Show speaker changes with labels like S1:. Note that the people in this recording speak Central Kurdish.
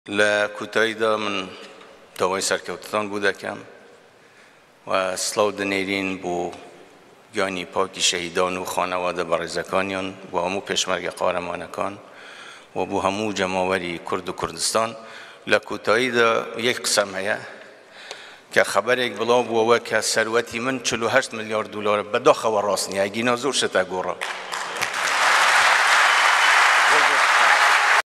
S1: لە دا من داوای سەرکەوتنتان بوو دەکەم و سڵاو دەنێرین بۆ گیانی پاکی شەهیدان و خانەوادە بەڕێزەکانیان و هەموو پێشمەرگە قارەمانەکان و بۆ هەموو جەماوەری کورد و کوردستان. لە کۆتاییدا یەک قسەم هەیە کە خەبەرێک بڵاو بووەوە کە سەروەتی من 48 ملیار دلار بەداخەوە ڕاست نییە، ئەگینا زۆر شتە گۆڕە.